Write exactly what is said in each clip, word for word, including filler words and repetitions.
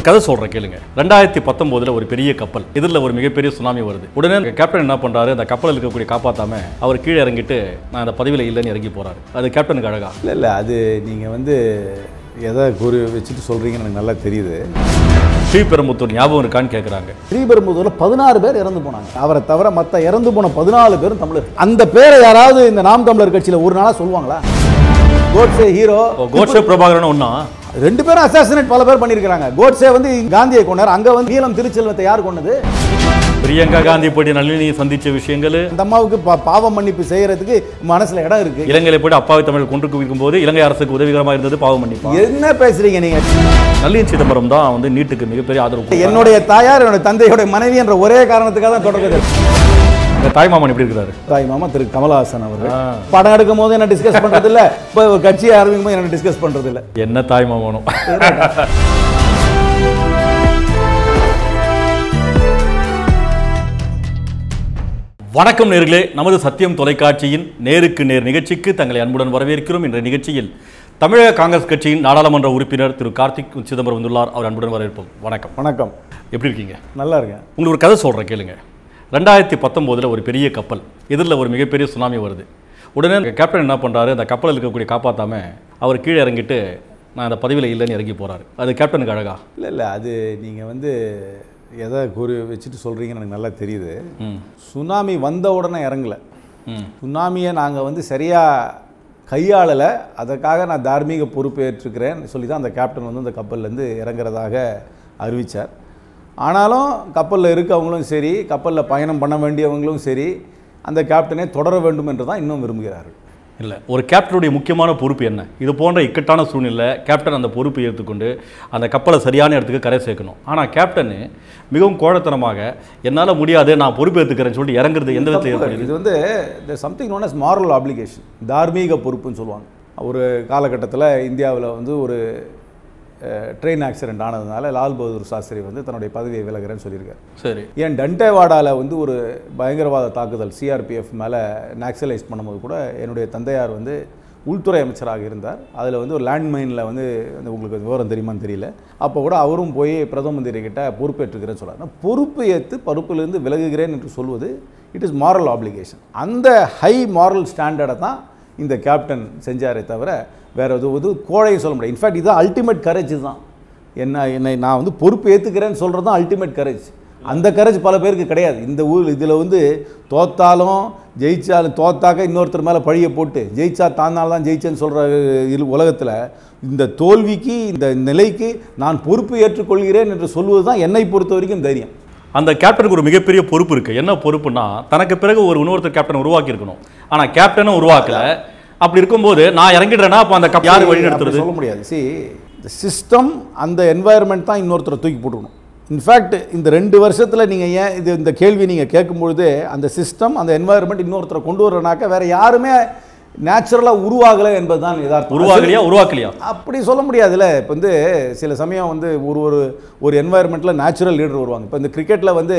உங்களுக்கு கதை சொல்றேன் கேளுங்க. ரெண்டாயிரத்தி பத்தொன்பதுல ஒரு பெரிய கப்பல் எதிரில் ஒரு மிகப்பெரிய சுனாமி வருது. உடனே கேப்டன் என்ன பண்றாரு, அந்த கப்பலில் இருக்கக்கூடிய காப்பாத்தாம அவர் கீழே இறங்கிட்டு நான் அந்த பதவியில் இல்லைன்னு இறங்கி போறாரு. அது கேப்டனுக்கு அழகா இல்லை இல்லை அது நீங்கள் வந்து எதை கூறி வச்சுட்டு சொல்கிறீங்கன்னு எனக்கு நல்லா தெரியுது. ஸ்ரீபெரும்புத்தூர் ஞாபகம் இருக்கான்னு கேட்குறாங்க. ஸ்ரீபெரும்புத்தூரில் பதினாறு பேர் இறந்து போனாங்க. அவரை தவிர மற்ற இறந்து போன பதினாலு பேரும் தமிழர். அந்த பேரை யாராவது இந்த நாம் தமிழர் கட்சியில் ஒரு நாளாக சொல்லுவாங்களா? கோட்ஸே ஹீரோ, கோட்ஸே பிரபாகரன் ஒன்னா ரெண்டு பேரும் அசாசினேட் பல பேர் பண்ணியிருக்காங்க. கோட்ஸே வந்து காந்தியை கொண்டார். அங்கே வந்து நீலம் திருச்செல்வத்தை யார் கொண்டது? பிரியங்கா காந்தி போய் நளினியை சந்திச்ச விஷயங்கள். அந்த அம்மாவுக்கு பாவ மன்னிப்பு செய்யறதுக்கு மனசுல இடம் இருக்கு. இலங்கையில போய் அப்பாவி தமிழ் கொண்டு குவிக்கும் போது இலங்கை அரசுக்கு உதவிகரமாக இருந்தது பாவ மன்னிப்பு. என்ன பேசுறீங்க நீங்க? நளினி சிதம்பரம் தான் வந்து நீட்டுக்கு மிகப்பெரிய ஆதரவு. என்னுடைய தாயார் என்னுடைய தந்தையோட மனைவி என்ற ஒரே காரணத்துக்காக தான் தொடங்குது. தாய் மாமன் எப்படி இருக்கிறாரு? தாய் மாமா திரு கமலஹாசன் அவர்கள் படம் எடுக்கும் போது என்ன டிஸ்கஸ் பண்றது இல்ல, இப்போ கட்சியை ஆரம்பிக்கும் போது என்ன டிஸ்கஸ் பண்றது இல்ல. என்ன தாய் மாமனும். வணக்கம் நேர்களே, நமது சத்தியம் தொலைக்காட்சியின் நேருக்கு நேர் நிகழ்ச்சிக்கு தங்களை அன்புடன் வரவேற்கிறோம். இன்றைய நிகழ்ச்சியில் தமிழக காங்கிரஸ் கட்சியின் நாடாளுமன்ற உறுப்பினர் திரு கார்த்தி சிதம்பரம் வந்துள்ளார். அவர் அன்புடன் வரவேற்போம். வணக்கம். வணக்கம். எப்படி இருக்கீங்க? நல்லா இருக்கேன். உங்களுக்கு ஒரு கதை சொல்கிறேன் கேளுங்க. ரெண்டாயிரத்தி பத்தொம்போதில் ஒரு பெரிய கப்பல் எதிரில் ஒரு மிகப்பெரிய சுனாமி வருது. உடனே கேப்டன் என்ன பண்ணுறாரு, அந்த கப்பலில் இருக்கக்கூடிய காப்பாற்றாம அவர் கீழே இறங்கிட்டு நான் அந்த பதவியில் இல்லைன்னு இறங்கி போகிறாரு. அது கேப்டனுக்கு அழகா? இல்லை இல்லை அது நீங்கள் வந்து எதை கூறி வச்சுட்டு சொல்கிறீங்கன்னு எனக்கு நல்லா தெரியுது. சுனாமி வந்த உடனே இறங்கலை. சுனாமியை நாங்கள் வந்து சரியாக கையாளலை, அதற்காக நான் தார்மீக பொறுப்பேற்றுக்கிறேன்னு சொல்லி தான் அந்த கேப்டன் வந்து அந்த கப்பல்லேருந்து இறங்குறதாக அறிவித்தார். ஆனாலும் கப்பலில் இருக்கவங்களும் சரி, கப்பலில் பயணம் பண்ண வேண்டியவங்களும் சரி, அந்த கேப்டனை தொடர வேண்டும் என்று தான் இன்னும் விரும்புகிறார்கள். இல்லை, ஒரு கேப்டனுடைய முக்கியமான பொறுப்பு என்ன? இது போன்ற இக்கட்டான சூழ்நிலை கேப்டன் அந்த பொறுப்பை ஏற்றுக்கொண்டு அந்த கப்பலை சரியான இடத்துக்கு கரை சேர்க்கணும். ஆனால் கேப்டனு மிகவும் கோழத்தனமாக என்னால் முடியாது, நான் பொறுப்பு ஏற்றுக்கிறேன்னு சொல்லிட்டு இறங்குறது எந்த விதத்தில்? இது வந்து something known as moral obligation, தார்மீக பொறுப்புன்னு சொல்லுவாங்க. ஒரு காலகட்டத்தில் இந்தியாவில் வந்து ஒரு ட்ரெயின் ஆக்சிடென்ட் ஆனதுனால லால் பகதூர் சாஸ்திரி வந்து தன்னுடைய பதவியை விலகிறேன்னு சொல்லியிருக்காரு. சரி, ஏன் டண்டேவாடாவில் வந்து ஒரு பயங்கரவாத தாக்குதல் சிஆர்பிஎஃப் மேலே நாக்சலைஸ் பண்ணும்போது கூட என்னுடைய தந்தையார் வந்து உள்துறை அமைச்சராக இருந்தார். அதில் வந்து ஒரு லேண்ட்மைனில் வந்து உங்களுக்கு விவரம் தெரியுமான்னு தெரியல, அப்போ கூட அவரும் போய் பிரதம மந்திரி கிட்ட பொறுப்பேற்றுக்கிறேன்னு சொல்கிறார். பொறுப்பு ஏற்று பொறுப்பிலிருந்து விலகுகிறேன் என்று சொல்வது இட் இஸ் மாரல் ஆப்ளிகேஷன். அந்த ஹை மாரல் ஸ்டாண்டர்டை தான் இந்த கேப்டன் செஞ்சாரே தவிர வேறு எதுவும் கோழையும் சொல்ல முடியாது. இன்ஃபேக்ட் இதுதான் அல்டிமேட் கரேஜ் தான். என்ன என்னை நான் வந்து பொறுப்பு ஏற்றுக்கிறேன்னு சொல்கிறது தான் அல்டிமேட் கரேஜ். அந்த கரேஜ் பல பேருக்கு கிடையாது. இந்த ஊர் இதில் வந்து தோத்தாலும் ஜெயிச்சாலும் தோத்தாக்க இன்னொருத்தர் மேலே பழியை போட்டு ஜெயிச்சா தானால் தான் ஜெயிச்சேன்னு சொல்கிற உலகத்தில் இந்த தோல்விக்கு இந்த நிலைக்கு நான் பொறுப்பு ஏற்றுக்கொள்கிறேன் என்று சொல்வது தான் என்னை பொறுத்த வரைக்கும் தைரியம். அந்த கேப்டனுக்கு ஒரு மிகப்பெரிய பொறுப்பு இருக்குது. என்ன பொறுப்புனா, தனக்கு பிறகு ஒரு இன்னொருத்தர் கேப்டன் உருவாக்கி இருக்கணும். ஆனால் கேப்டனும் உருவாக்கல. அப்படி இருக்கும்போது நான் இறங்கிடுறேன்னா அப்போ அந்த யார் வழி நடத்துறது சொல்ல முடியாது. சி இந்த சிஸ்டம் அந்த என்வாயர்மெண்ட் தான் இன்னொருத்தரை தூக்கி போட்டுக்கணும். இன்ஃபேக்ட் இந்த ரெண்டு வருஷத்தில் நீங்கள் ஏன் இது இந்த கேள்வி நீங்கள் கேட்கும்பொழுது அந்த சிஸ்டம் அந்த என்வாயர்மெண்ட் இன்னொருத்தரை கொண்டு வரனாக்க வேறு யாருமே நேச்சுரலாக உருவாகலை என்பது தான் யதார்த்தம். உருவாகலையா உருவாக்கலையா அப்படி சொல்ல முடியாதுல்ல. இப்போ வந்து சில சமயம் வந்து ஒரு ஒரு ஒரு என்வாயர்மெண்ட்டில் நேச்சுரல் லீடர் வருவாங்க. இப்போ இந்த கிரிக்கெட்டில் வந்து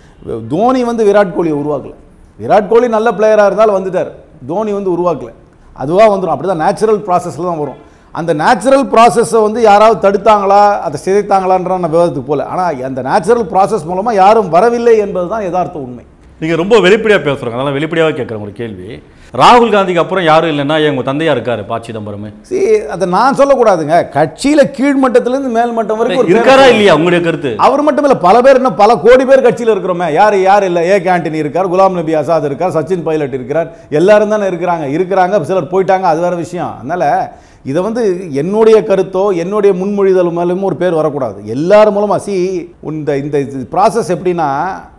தோனி வந்து விராட் கோலியை உருவாக்கலை. விராட் கோலி நல்ல பிளேயராக இருந்தாலும் வந்துட்டார், தோனி வந்து உருவாக்கலை. அதுவாக வந்துடும். அப்படி தான் நேச்சுரல் ப்ராசஸில் தான் வரும். அந்த நேச்சுரல் ப்ராசஸை வந்து யாராவது தடுத்தாங்களா, அதை சிதைத்தாங்களான்ற நான் விவாதத்துக்கு போகல. ஆனால் அந்த நேச்சுரல் ப்ராசஸ் மூலமாக யாரும் வரவில்லை என்பது தான் யதார்த்த உண்மை. நீங்கள் ரொம்ப வெளிப்படையாக பேசுகிறோங்க, அதெல்லாம் வெளிப்படையாக கேட்குறேன். ஒரு கேள்வி, ராகுல் காந்திக்கு அப்புறம் யாரும் இல்லைன்னா எங்கள் தந்தையா இருக்காரு ப சிதம்பரம். சி அதை நான் சொல்லக்கூடாதுங்க. கட்சியில் கீழ்மட்டத்திலேருந்து மேல்மட்டம் வரைக்கும் இருக்காரா இல்லையா உங்களுடைய கருத்து? அவர் மட்டும் இல்லை, பல பேர், இன்னும் பல கோடி பேர் கட்சியில் இருக்கிறோமே. யார் யார் இல்லை? ஏ ஆண்டனி இருக்கார், குலாம் நபி ஆசாத் இருக்கார், சச்சின் பைலட் இருக்கிறார், எல்லாரும் தானே இருக்கிறாங்க. இருக்கிறாங்க சிலர் போயிட்டாங்க, அது வேறு விஷயம். அதனால் இதை வந்து என்னுடைய கருத்தோ என்னுடைய முன்மொழிதல் மேலும் ஒரு பேர் வரக்கூடாது. எல்லாரும் மூலமாக சி இந்த இந்த ப்ராசஸ் எப்படின்னா,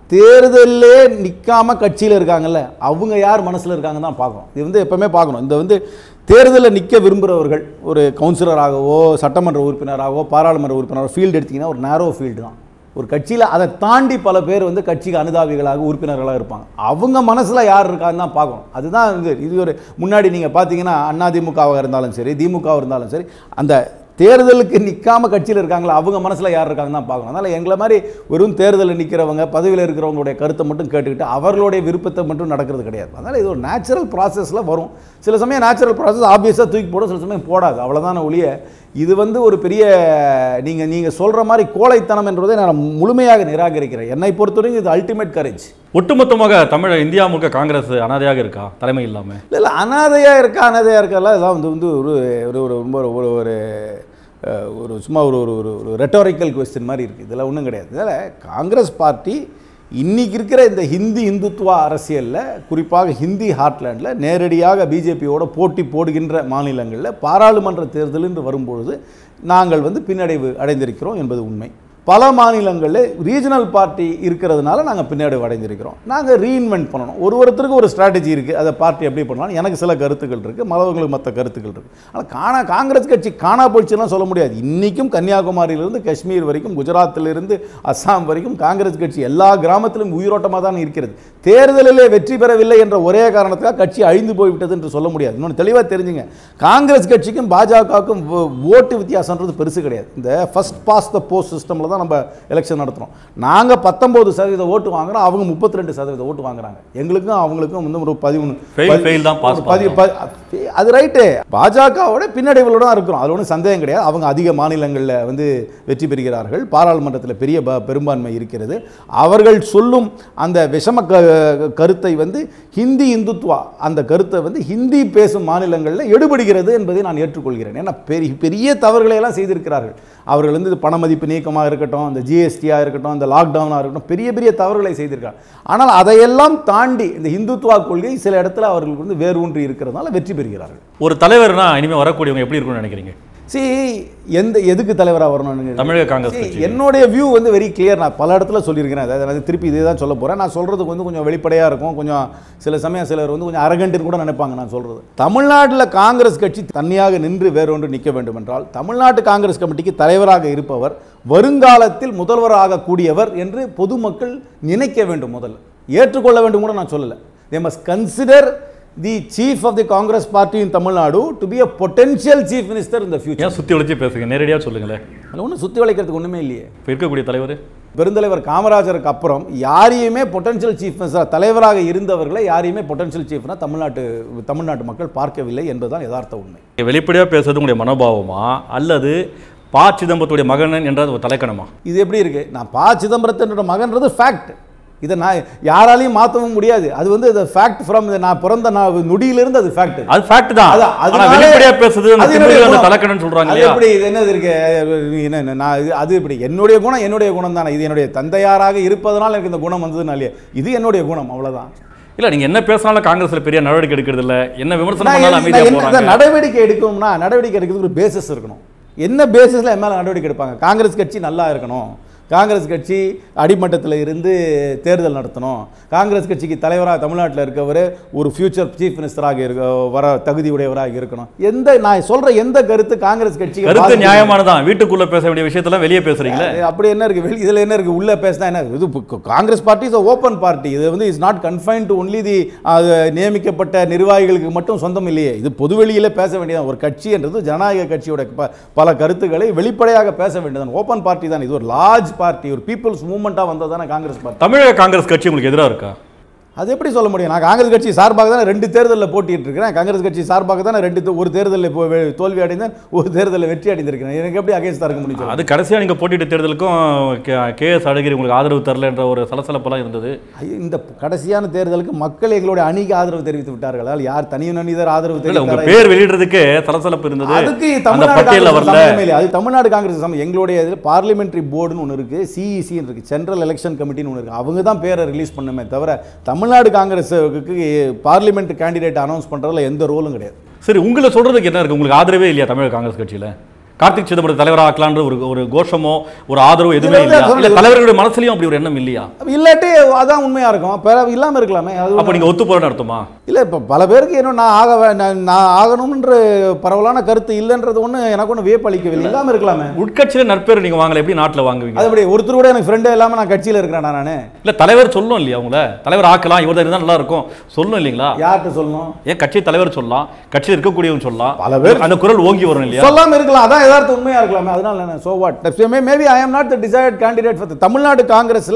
தேர்தலே நிற்காம கட்சியில் இருக்காங்கல்ல, அவங்க யார் மனசில் இருக்காங்க தான் பார்க்கணும். இது வந்து எப்பவுமே பார்க்கணும். இந்த வந்து தேர்தலில் நிற்க விரும்புகிறவர்கள் ஒரு கவுன்சிலராகவோ சட்டமன்ற உறுப்பினராகவோ பாராளுமன்ற உறுப்பினராகவோ ஃபீல்டு எடுத்திங்கன்னா ஒரு நேரோ ஃபீல்டு தான். ஒரு கட்சியில் அதை தாண்டி பல பேர் வந்து கட்சிக்கு அனுதாபிகளாக உறுப்பினர்களாக இருப்பாங்க. அவங்க மனசில் யார் இருக்கான்னு தான் பார்க்கணும். அதுதான் இது. இது ஒரு முன்னாடி நீங்கள் பார்த்தீங்கன்னா அதிமுகவாக இருந்தாலும் சரி, திமுகவாக இருந்தாலும் சரி, அந்த தேர்தலுக்கு நிற்காம கட்சியில் இருக்காங்களா அவங்க மனசில் யார் இருக்காங்கன்னு தான் பார்க்கணும். அதனால் எங்களை மாதிரி வெறும் தேர்தலில் நிற்கிறவங்க பதவியில் இருக்கிறவங்களுடைய கருத்தை மட்டும் கேட்டுக்கிட்டு அவர்களுடைய விருப்பத்தை மட்டும் நடக்கிறது கிடையாது. அதனால் இது ஒரு நேச்சுரல் ப்ராசஸில் வரும். சில சமயம் நேச்சுரல் ப்ராசஸ் ஆப்வியஸாக தூக்கி போடும், சில சமயம் போடாது. அவ்வளோதான ஒழிய இது வந்து ஒரு பெரிய நீங்கள் நீங்கள் சொல்கிற மாதிரி கோழைத்தனம் என்றதை நான் முழுமையாக நிராகரிக்கிறேன். என்னை பொறுத்தவரைக்கும் இது அல்டிமேட் கரேஜ். ஒட்டுமொத்தமாக தமிழ் இந்தியா முழுக்க காங்கிரஸ் அனாதையாக இருக்கா தலைமை இல்லாமல்? இல்லை இல்லை அனாதையாக இருக்கா அனாதையாக இருக்கலாம் இதெல்லாம் வந்து வந்து ஒரு ஒரு ஒரு ரொம்ப ஒரு ஒரு ஒரு சும்மா ஒரு ஒரு ஒரு ரெட்டோரிக்கல் கொஸ்டின் மாதிரி இருக்குது. இதெல்லாம் ஒன்றும் கிடையாது. இதில் காங்கிரஸ் பார்ட்டி இன்றைக்கி இருக்கிற இந்த ஹிந்தி இந்துத்துவா அரசியலில் குறிப்பாக ஹிந்தி ஹார்ட்லேண்டில் நேரடியாக பிஜேபியோட போட்டி போடுகின்ற மாநிலங்களில் பாராளுமன்ற தேர்தல் என்று வரும்பொழுது நாங்கள் வந்து பின்னடைவு அடைந்திருக்கிறோம் என்பது உண்மை. பல மாநிலங்களில் ரீஜனல் பார்ட்டி இருக்கிறதுனால நாங்கள் பின்னடைவு அடைந்திருக்கிறோம். நாங்கள் ரீஇன்வென்ட் பண்ணணும். ஒரு ஒருத்தருக்கு ஒரு ஸ்ட்ராட்டஜி இருக்குது. அதை பார்ட்டி எப்படி பண்ணலாம் எனக்கு சில கருத்துக்கள் இருக்குது, மற்றவங்களுக்கு மற்ற கருத்துக்கள் இருக்குது. ஆனால் காணா காங்கிரஸ் கட்சி காணா போயிடுச்சுன்னா சொல்ல முடியாது. இன்றைக்கும் கன்னியாகுமரியிலிருந்து காஷ்மீர் வரைக்கும் குஜராத்திலிருந்து அஸ்ஸாம் வரைக்கும் காங்கிரஸ் கட்சி எல்லா கிராமத்திலும் உயிரோட்டமாக தான் இருக்கிறது. தேர்தலிலே வெற்றி பெறவில்லை என்ற ஒரே காரணத்துக்காக கட்சி அழிந்து போய்விட்டது என்று சொல்ல முடியாது. இன்னொன்று தெளிவாக தெரிஞ்சுங்க, காங்கிரஸ் கட்சிக்கும் பாஜகவுக்கும் ஓட்டு வித்தியாசன்றது பெருசு கிடையாது. இந்த ஃபர்ஸ்ட் பாஸ் த போஸ்ட் சிஸ்டமில் தான் நம்ம எலெக்ஷன் நடத்துறோம். நாங்கள் பத்தொன்பது சதவீத ஓட்டு வாங்குறோம், அவங்க முப்பத்தி ரெண்டு சதவீத ஓட்டு வாங்குறாங்க. எங்களுக்கும் அவங்களுக்கும் வந்து ஒரு பதிமூணு அது ரைட்டு. பாஜகவோட பின்னடைவுகளோட தான் இருக்கிறோம், அது ஒன்றும் சந்தேகம் கிடையாது. அவங்க அதிக மாநிலங்களில் வந்து வெற்றி பெறுகிறார்கள், பாராளுமன்றத்தில் பெரிய பெரும்பான்மை இருக்கிறது. அவர்கள் சொல்லும் அந்த விஷம கருத்தை வந்து ஹிந்தி இந்துத்துவா அந்த கருத்தை வந்து ஹிந்தி பேசும் மாநிலங்களில் எடுபடுகிறது என்பதை நான் ஏற்றுக்கொள்கிறேன். ஏன்னா பெரிய பெரிய தவறுகளை எல்லாம் செய்திருக்கிறார்கள். அவர்கள் வந்து இது பண மதிப்பு நீக்கமாக இருக்கட்டும், இந்த ஜிஎஸ்டியாக இருக்கட்டும், இந்த லாக்டவுனாக இருக்கட்டும், பெரிய பெரிய தவறுகளை செய்திருக்காங்க. ஆனால் அதையெல்லாம் தாண்டி இந்த இந்துத்துவா கொள்கை சில இடத்துல அவர்களுக்கு வந்து வேறு ஒன்று இருக்கிறதுனால வெற்றி பெறுகிறார்கள். ஒரு தலைவர்னா இனிமேல் வரக்கூடியவங்க எப்படி இருக்கும்னு நினைக்கிறீங்க? சி எந்த எதுக்கு தலைவராக வரணும்னு தமிழக காங்கிரஸ் என்னுடைய வியூ வந்து வெரி கிளியர். நான் பல இடத்துல சொல்லியிருக்கிறேன், அதாவது திருப்பி இதே தான் சொல்ல போகிறேன். நான் சொல்கிறதுக்கு வந்து கொஞ்சம் வெளிப்படையாக இருக்கும், கொஞ்சம் சில சமயம் சிலர் வந்து கொஞ்சம் அரகண்ட்டுன்னு கூட நினைப்பாங்க நான் சொல்கிறது. தமிழ்நாட்டில் காங்கிரஸ் கட்சி தனியாக நின்று வேறொன்று நிற்க வேண்டும் என்றால் தமிழ்நாட்டு காங்கிரஸ் கமிட்டிக்கு தலைவராக இருப்பவர் வருங்காலத்தில் முதல்வராக கூடியவர் என்று பொதுமக்கள் நினைக்க வேண்டும், முதல்ல ஏற்றுக்கொள்ள வேண்டும் கூட நான் சொல்லலை. they must consider the chief of the Congress party in Tamil Nadu to be a potential chief minister in the future. ஏன் சுத்தி வளைச்சு பேசுங்க, நேரடியாக சொல்லுங்களேன். அது ஒன்றும் சுத்தி வளைக்கிறதுக்கு ஒன்றுமே இல்லையே. இப்போ இருக்கக்கூடிய தலைவர் பெருந்தலைவர் காமராஜருக்கு அப்புறம் யாரையுமே பொட்டன்ஷியல் சீஃப் மினிஸ்டர் தலைவராக இருந்தவர்களை யாரையுமே பொட்டன்ஷியல் சீஃப்னா தமிழ்நாட்டு தமிழ்நாட்டு மக்கள் பார்க்கவில்லை என்பதுதான் யதார்த்த உண்மை. வெளிப்படையாக பேசுறது உங்களுடைய மனோபாவமா அல்லது ப சிதம்பரத்துடைய மகன் என்ற ஒரு தலைக்கணமா? இது எப்படி இருக்கு? நான் ப சிதம்பரத்தினோட மகன்றது ஃபேக்ட். இதை நான் யாராலையும் மாற்றவும் முடியாது. அது வந்து அது ஃபேக்ட் ஃப்ரம் நான் பிறந்த நான் நொடியிலிருந்து அது ஃபேக்ட். அது ஃபேக்ட் தான். ஆனா வெளிப்படையா பேசுது அந்த தலைக்கணம் சொல்றாங்க. அது எப்படி இது என்னது இருக்கு? என்ன நான் அது இப்படி என்னுடைய குணம் என்னுடைய குணம் தானே. இது என்னுடைய தந்தையாராக இருப்பதனால் எனக்கு இந்த குணம் வந்ததுனாலே இது என்னுடைய குணம், அவ்வளவுதான். இல்ல நீங்க என்ன பேசினாலும் காங்கிரஸ்ல பெரிய நடவடிக்கை எடுக்கிறது இல்ல, என்ன விமர்சனம் பண்ணாலும் அமைதியா போறாங்க. நடவடிக்கை எடுக்கணும்னா நடவடிக்கை எடுக்கிறதுக்கு ஒரு பேசிஸ் இருக்கணும். என்ன பேசிஸ்ல என் மேல நடவடிக்கை எடுப்பாங்க? காங்கிரஸ் கட்சி நல்லா இருக்கணும், காங்கிரஸ் கட்சி அடிமட்டத்தில் இருந்து தேர்தல் நடத்தணும், காங்கிரஸ் கட்சிக்கு தலைவராக தமிழ்நாட்டில் இருக்கவர் ஒரு ஃபியூச்சர் சீஃப் மினிஸ்டராக இருக்க வர தகுதி உடையவராக இருக்கணும். எந்த நான் சொல்ற எந்த கருத்து காங்கிரஸ் கட்சி கருத்து நியாயமானதான். வீட்டுக்குள்ள பேச வேண்டிய விஷயத்தெல்லாம் வெளியே பேசுறீங்களே, அப்படி என்ன இருக்கு? இதுல என்ன இருக்கு? உள்ள பேசினா என்ன? இது Congress party is open party. இது வந்து is not confined to only the நியமிக்கப்பட்ட நிர்வாகிகளுக்கு மட்டும் சொந்தம் இல்லையே. இது பொதுவெளியில பேச வேண்டியதான். ஒரு கட்சி என்றது ஜனநாயக கட்சியோட பல கருத்துக்களை வெளிப்படையாக பேச வேண்டியதான். ஓப்பன் பார்ட்டி தான். இது ஒரு லார்ஜ் பார்ட்டி, ஒரு பீப்புள்ஸ் மூவ்மெண்டா வந்ததான காங்கிரஸ் பார்ட்டி. தமிழக காங்கிரஸ் கட்சி உங்களுக்கு எதிராக இருக்கா? அது எப்படி சொல்ல முடியும்? நான் காங்கிரஸ் கட்சி சார்பாக தான் ரெண்டு தேர்தலில் போட்டிட்டு இருக்கிறேன். காங்கிரஸ் கட்சி சார்பாக தான் ரெண்டு ஒரு தேர்தலில் தோல்வி அடைந்தேன், ஒரு தேர்தலில் வெற்றி அடைந்திருக்கிறேன். எனக்கு எப்படி அகேன்ஸ்டாக இருக்க முடியும்? அது கடைசியாக நீங்கள் போட்டிட்டு தேர்தலுக்கும் கே எஸ் அழகிரி உங்களுக்கு ஆதரவு தரல என்ற ஒரு சலசலப்பெல்லாம் இருந்தது. இந்த கடைசியான தேர்தலுக்கு மக்கள் எங்களுடைய அணிக்கு ஆதரவு தெரிவித்து விட்டார்கள். யார் தனி மனிதர் ஆதரவு தெரிவித்தார்? பேர் வெளியிடுறதுக்கு சலசலப்பு இருந்தது. அதுக்கு தமிழ்நாடு அது தமிழ்நாடு காங்கிரஸ் எங்களுடைய பார்லிமெண்டரி போர்டுன்னு ஒன்று இருக்கு, சிஇசி இருக்கு, சென்ட்ரல் எலெக்ஷன் கமிட்டின்னு ஒன்று இருக்கு. அவங்க தான் பேரை ரிலீஸ் பண்ணுமே தவிர தமிழ் தமிழ்நாடு காங்கிரஸுக்கு பார்லிமெண்ட் கேண்டிடேட் அனௌன்ஸ் பண்றதுல எந்த ரோலும் கிடையாது. சரி, உங்களை சொல்றதுக்கு என்ன இருக்கு? உங்களுக்கு ஆதரவே இல்லையா தமிழக காங்கிரஸ் கட்சியில? கார்த்தி சிதம்பரம் தலைவராக்கலான்ற ஒரு ஒரு கோஷமோ ஒரு ஆதரவு எதுவுமே இல்லையா? இல்ல தலைவர்களுடைய மனசுலயும் அப்படி ஒரு எண்ணம் இல்லையா? இல்லாட்டி அதான் உண்மையா இருக்கும், இல்லாம இருக்கலாமே. அப்ப நீங்க ஒத்து போறேன்னு அர்த்தமா? இல்ல இப்ப பல பேருக்கு என்ன நான் ஆக நான் ஆகணும்ன்ற பரவலான கருத்து இல்லைன்றது ஒண்ணு எனக்கு ஒண்ணு வியப்பளிக்கவில்லை. இல்லாம இருக்கலாமே. உட்கட்சியில நற்பேர் நீங்க வாங்கல, எப்படி நாட்டுல வாங்குவீங்க? அது அப்படி ஒருத்தர் கூட எனக்கு ஃப்ரெண்டே இல்லாம நான் கட்சியில இருக்கிறேன் நானு. இல்ல தலைவர் சொல்லணும் இல்லையா? உங்களை தலைவர் ஆக்கலாம், இவர் இருந்தா நல்லா இருக்கும் சொல்லணும் இல்லீங்களா? யார்கிட்ட சொல்லணும்? ஏன் கட்சி தலைவர் சொல்லலாம், கட்சியில் இருக்கக்கூடியவங்க சொல்லலாம், பல பேர் அந்த குரல் ஓங்கி வரும் இல்லையா? சொல்லாம இருக்கலாம், அதான் யதார்த்த உண்மையா இருக்கலாம். அதனால என்ன, so what? So maybe I am not the desired candidate for the Tamil Nadu காங்கிரஸ்ல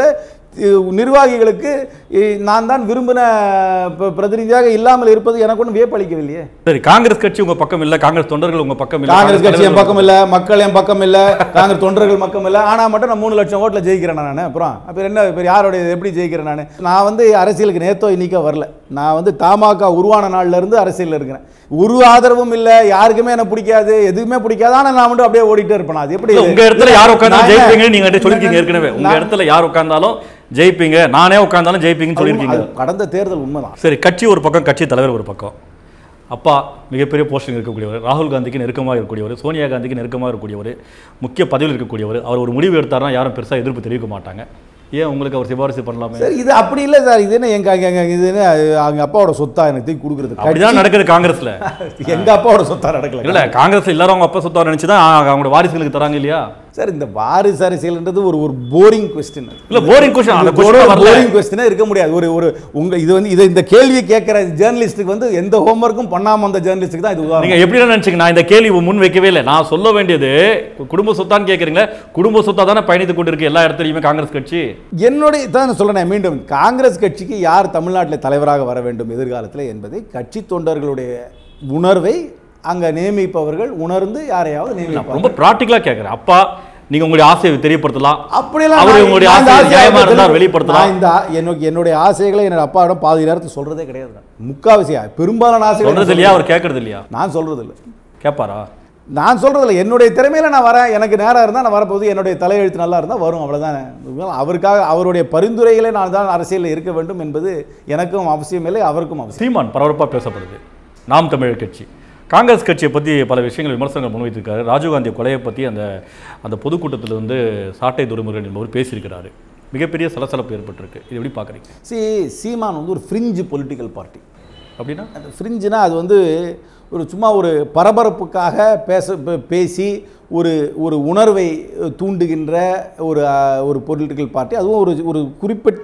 நிர்வாகிகளுக்கு நான் தான் விரும்பின பிரதிநிதியாக இல்லாமல் இருப்பது எனக்கு ஒன்றும் வியப்பளிக்கவில்லையே. சரி, காங்கிரஸ் கட்சி உங்க பக்கம் இல்ல, காங்கிரஸ் தொண்டர்கள் உங்க பக்கம் இல்ல, காங்கிரஸ் கட்சி என் பக்கம் இல்ல, மக்கள் என் பக்கம் இல்ல, காங்கிரஸ் தொண்டர்கள் பக்கம் இல்ல, ஆனா மட்டும் நான் மூணு லட்சம் ஓட்டுல ஜெயிக்கிறேன் நான். அப்புறம் அப்ப என்ன யாரோட எப்படி ஜெயிக்கிறேன் நான்? நான் வந்து அரசியலுக்கு நேத்தோ இன்னைக்கோ வரல. நான் வந்து தமாக உருவான நாள்ல இருந்து அரசியல் இருக்கிறேன். ஒரு ஆதரவும் இல்ல, யாருக்குமே என்ன பிடிக்காது, எதுவுமே பிடிக்காது, ஆனா நான் மட்டும் அப்படியே ஓடிட்டே இருப்பேன். அது எப்படி? உங்க இடத்துல யார் உட்கார்ந்தாலும் ஜெயிப்பீங்கன்னு நீங்க சொல்லிருக்கீங்க ஏற்கனவே. உங்க இடத்துல யார் உட்கார்ந்தாலும் ஜெயிப்பீங்க, நானே உட்கார்ந்தாலும் ஜெயிப்பீங்கன்னு சொல்லிருக்கீங்க. கடந்த தேர்தல் உண்மைதான். சரி, கட்சி ஒரு பக்கம், கட்சி தலைவர் ஒரு பக்கம், அப்பா மிகப்பெரிய போஸ்டிங் இருக்கக்கூடியவர், ராகுல் காந்திக்கு நெருக்கமாக இருக்கக்கூடியவர், சோனியா காந்திக்கு நெருக்கமாக இருக்கக்கூடியவர், முக்கிய பதவியில் இருக்கக்கூடியவர், அவர் ஒரு முடிவு எடுத்தாருன்னா யாரும் பெருசாக எதிர்ப்பு தெரிவிக்க மாட்டாங்க. ஏன் உங்களுக்கு அவர் சிபாரிசு பண்ணலாமே? சார் இது அப்படி இல்லை சார். இது என்ன எங்க இது என்ன அவங்க அப்பாவோட சொத்தா எனக்கு தூக்கி கொடுக்குறது? அப்படிதான் நடக்குது காங்கிரஸ்ல. எங்க அப்பாவோட சொத்தா நடக்கல. இல்ல, காங்கிரஸ்ல எல்லாரும் அவங்க அப்பா சொத்தா நினைச்சுதான் அவங்களோட வாரிசுகளுக்கு தராங்க இல்லையா? சார் இந்த வாரிசு அரசியல்ன்றது ஒரு ஒரு போரிங் கொஸ்டின். இல்ல, போரிங் கொஸ்டின், அந்த போரிங் கொஸ்டினே இருக்க முடியாது. ஒரு ஒரு உங்க இது வந்து இது இந்த கேள்வி கேட்கிற ஜேர்னலிஸ்ட்டுக்கு வந்து எந்த ஹோம்வொர்க்கும் பண்ணாம அந்த ஜேர்னலிஸ்ட்டுக்கு தான் இது உதாரணம். நீங்க எப்படி நினைச்சீங்க? நான் இந்த கேள்வி முன் வைக்கவே இல்லை. நான் சொல்ல வேண்டியது, குடும்ப சொத்தான்னு கேட்கறீங்களா? குடும்ப சொத்தா தானே பயணித்துக் கொண்டிருக்கு எல்லா இடத்துலையுமே காங்கிரஸ் கட்சி. என்னுடைய தான் சொல்றேன் மீண்டும், காங்கிரஸ் கட்சிக்கு யார் தமிழ்நாட்டில் தலைவராக வர வேண்டும் எதிர்காலத்தில் என்பதை கட்சி தொண்டர்களுடைய உணர்வை அங்க நியமிப்பவர்கள் உணர்ந்து யாரையாவது நியமிப்பாங்க. ரொம்ப பிராக்டிகலா கேட்கிறேன். அப்பா நீங்க உங்களுடைய ஆசையை தெரியப்படுத்தலாம், அப்படியெல்லாம் அவரு உங்களுடைய ஆசையை நியாயமா இருந்தா வெளிப்படுத்தலாம். இந்த எனக்கு என்னுடைய ஆசைகளை என்னோட அப்பாவிடம் பாதி நேரத்தை சொல்றதே கிடையாது. முக்காவாசியா பெரும்பாலான ஆசைகள் சொல்றது இல்லையா? அவர் கேட்கறது இல்லையா? நான் சொல்றது இல்லை. கேட்பாரா? நான் சொல்றது இல்லை. என்னுடைய திறமையில நான் வரேன், எனக்கு நேரம் இருந்தால் நான் வரப்போகுது, என்னுடைய தலையெழுத்து நல்லா இருந்தால் வரும், அவ்வளோதான். அவருக்காக அவருடைய பரிந்துரைகளை நான் தான் அரசியலில் இருக்க வேண்டும் என்பது எனக்கும் அவசியம் இல்லை, அவருக்கும் அவசியம். சீமான் பரபரப்பாக பேசப்படுது. நாம் தமிழர் கட்சி காங்கிரஸ் கட்சியை பற்றி பல விஷயங்கள் விமர்சனங்கள் முன்வைத்திருக்காரு. ராஜீவ்காந்தி கொலையை பற்றி அந்த அந்த பொதுக்கூட்டத்தில் வந்து சாட்டை துரைமுருகன் என்பவர் பேசியிருக்கிறாரு. மிகப்பெரிய சலசலப்பு ஏற்பட்டிருக்கு. இது எப்படி பார்க்குறீங்க? சி சீமான் வந்து ஒரு ஃப்ரிஞ்சு பொலிட்டிக்கல் பார்ட்டி. அப்படின்னா அந்த ஃப்ரிஞ்சுனா அது வந்து ஒரு சும்மா ஒரு பரபரப்புக்காக பேச பேசி ஒரு ஒரு உணர்வை தூண்டுகின்ற ஒரு ஒரு பொலிட்டிக்கல் பார்ட்டி. அதுவும் ஒரு ஒரு குறிப்பிட்ட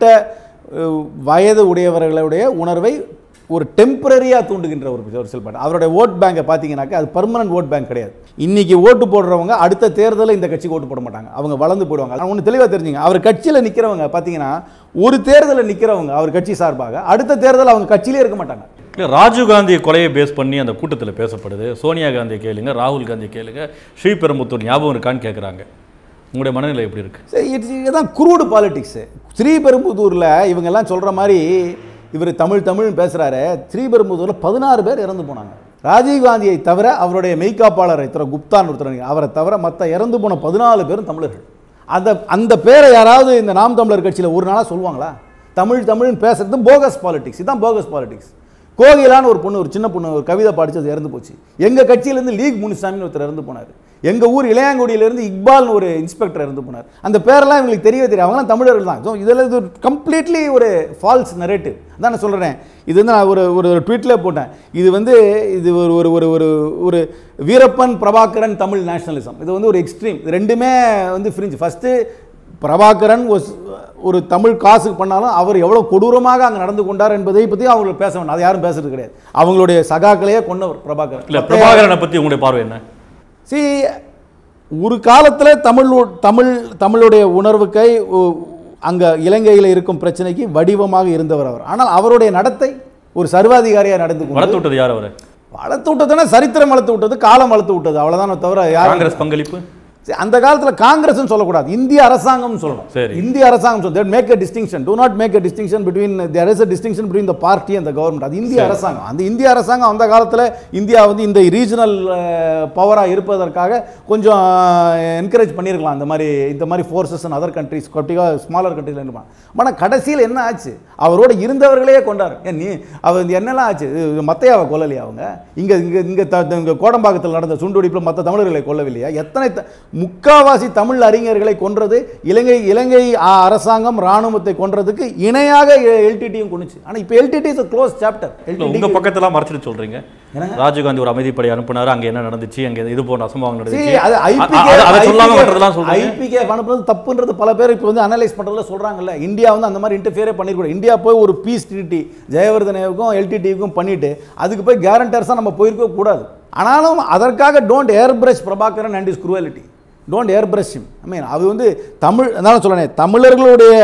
வயது உடையவர்களுடைய உணர்வை ஒரு டெம்பரரியாக தூண்டுகின்ற ஒரு அரசியல் பார்ட்டி. அவருடைய ஓட் பேங்கை பார்த்தீங்கன்னாக்கா அது பர்மனன்ட் ஓட் பேங்க் கிடையாது. இன்னைக்கு ஓட்டு போடுறவங்க அடுத்த தேர்தலில் இந்த கட்சிக்கு ஓட்டு போட மாட்டாங்க, அவங்க வளர்ந்து போடுவாங்க. ஒன்று தெளிவாக தெரிஞ்சுங்க, அவர் கட்சியில் நிற்கிறவங்க பார்த்தீங்கன்னா ஒரு தேர்தலில் நிற்கிறவங்க அவர் கட்சி சார்பாக அடுத்த தேர்தல் அவங்க கட்சியிலே இருக்க மாட்டாங்க. இல்லை, ராஜீவ்காந்தி கொலையை பேஸ் பண்ணி அந்த கூட்டத்தில் பேசப்படுது. சோனியா காந்தி கேளுங்க, ராகுல் காந்தி கேளுங்க, ஸ்ரீபெரும்புத்தூர் ஞாபகம் இருக்கான்னு கேட்குறாங்க. உங்களுடைய மனநிலை எப்படி இருக்கு? சரி, இதுதான் குரூடு பாலிடிக்ஸு. ஸ்ரீபெரும்புத்தூரில் இவங்கெல்லாம் சொல்கிற மாதிரி இவர் தமிழ் தமிழ் பேசுகிறாரு. ஸ்ரீபெரும்புத்தூரில் பதினாறு பேர் இறந்து போனாங்க. ராஜீவ்காந்தியை தவிர அவருடைய மெய்காப்பாளரை தவிர குப்தான் ஒருத்தர், அவரை தவிர மற்ற இறந்து போன பதினாலு பேரும் தமிழர்கள். அந்த அந்த பேரை யாராவது இந்த நாம் தமிழர் கட்சியில் ஒரு நாளாக சொல்லுவாங்களா? தமிழ் தமிழ்னு பேசுறது போகஸ் பாலிடிக்ஸ். இதுதான் போகஸ் பாலிடிக்ஸ். கோகிலான்னு ஒரு பொண்ணு, ஒரு சின்ன பொண்ணு, ஒரு கவிதை படித்தது இறந்து போச்சு. எங்கள் கட்சியிலேருந்து லீக் முனிசாமின்னு ஒருத்தர் இறந்து போனார். எங்கள் ஊர் இளையாங்குடியிலேருந்து இக்பால்னு ஒரு இன்ஸ்பெக்டர் இறந்து போனார். அந்த பேரெல்லாம் இவங்களுக்கு தெரியவே தெரியும், அவங்களாம் தமிழர்கள் தான். ஸோ இதில் இது கம்ப்ளீட்லி ஒரு ஃபால்ஸ் நரேட்டிவ் தான் நான் சொல்கிறேன். இது வந்து நான் ஒரு ஒரு ட்வீட்டில் போட்டேன். இது வந்து இது ஒரு ஒரு ஒரு ஒரு ஒரு வீரப்பன் பிரபாகரன் தமிழ் நேஷனலிசம். இது வந்து ஒரு எக்ஸ்ட்ரீம். இது ரெண்டுமே வந்து ஃப்ரிஞ்ச். ஃபஸ்ட்டு பிரபாகரன் ஒரு தமிழ் காசுக்கு பண்ணாலும் அவர் எவ்வளோ கொடூரமாக அங்கே நடந்து கொண்டார் என்பதை பற்றி அவங்களுக்கு பேச வேண்டாம். அது யாரும் பேசுறது கிடையாது. அவங்களுடைய சகாக்களையே கொண்டவர் பிரபாகரன். இல்லை, பிரபாகரனை பற்றி உங்களுடைய பார்வை என்ன? சி ஒரு காலத்தில் தமிழ் தமிழ் தமிழுடைய உணர்வுக்கை அங்கே இலங்கையில் இருக்கும் பிரச்சனைக்கு வடிவமாக இருந்தவர் அவர். ஆனால் அவருடைய நடத்தை ஒரு சர்வாதிகாரியாக நடந்து வளர்த்து விட்டது யார்? அவர் வளர்த்து விட்டதுன்னா சரித்திரம் வளர்த்து விட்டது, காலம் வளர்த்து விட்டது, அவ்வளோதான். தவிர காங்கிரஸ் பங்களிப்பு அந்த காலத்தில் காங்கிரஸ் சொல்லக்கூடாது, இந்திய அரசாங்கம் சொல்லணும். இந்திய அரசாங்கம் சொல்ல make a distinction, do not make a distinction between, there is a distinction between the party and the government. அது இந்திய அரசாங்கம். அந்த இந்திய அரசாங்கம் அந்த காலத்தில் இந்தியா வந்து இந்த ரீஜனல் பவராக இருப்பதற்காக கொஞ்சம் என்கரேஜ் பண்ணியிருக்கலாம். அந்த மாதிரி இந்த மாதிரி ஃபோர்ஸஸ் அண்ட் அதர் கண்ட்ரிஸ், கொட்டிக்காக ஸ்மாலர் கண்ட்ரிஸில் இருப்பாங்க. ஆனால் கடைசியில் என்ன ஆச்சு? அவரோட இருந்தவர்களே கொண்டார். ஏன் நீ அவர் என்னெல்லாம் ஆச்சு? மத்தையாவை கொல்லலையா அவங்க? இங்கே இங்கே இங்கே கோடம்பாக்கத்தில் நடந்த சுண்டுவெடிப்பில் மற்ற தமிழர்களை கொல்லவில்லையா? எத்தனை முக்காவாசி தமிழ் அறிஞர்களை கொன்றது இலங்கை இலங்கை அரசாங்கம் ராணுவத்தை கொன்றதுக்கு இணையாக எல்டிடியும் கொண்டுச்சு. ஆனா இப்போ LTTE is a closed chapter. உங்க பக்கத்துல மறைச்சிட்டு சொல்றீங்க ராஜீவ்காந்தி ஒரு அமைதிப்படை அனுப்புனாரு, அங்க என்ன நடந்துச்சு, அங்க இது போன்ற அசம்பாவம் நடந்துச்சு, அது ஐபிகே அத சொல்லாம விட்டதெல்லாம் சொல்றீங்க. ஐபிகே அனுப்புறது தப்புன்றது பல பேர் இப்போ வந்து அனலைஸ் பண்றதுல சொல்றாங்கல்ல. இந்தியா வந்து அந்த மாதிரி இன்டர்ஃபியரே பண்ணிருக்கூடாது. இந்தியா போய் ஒரு பீஸ் ட்ரீட்டி ஜெயவர்தனேவுக்கும் எல்டிடிக்கும் பண்ணிட்டு அதுக்கு போய் கேரண்டர்ஸா நம்ம போயிருக்க கூடாது. ஆனாலும் அதற்காக don't airbrush Prabhakaran and is cruelty. Don't airbrush him. I mean அது வந்து தமிழ் அதனால சொல்கிறேன், தமிழர்களுடைய